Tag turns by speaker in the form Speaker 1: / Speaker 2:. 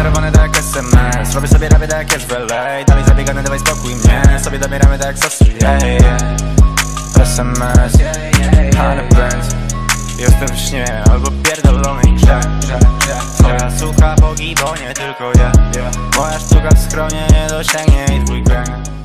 Speaker 1: skoncentrowany tak jak SMS. Robię sobie rabię tak jak jest w LA. Dalej zabiegany, dawaj spokój mnie. Sobie dobieramy tak jak sosy, SMS, ale pędz. Jestem w śnie albo pierdolonej grze. Twoja sucha bogi, bo nie tylko ja. Moja sztuka w schronie nie dosięgnie i twój kręg.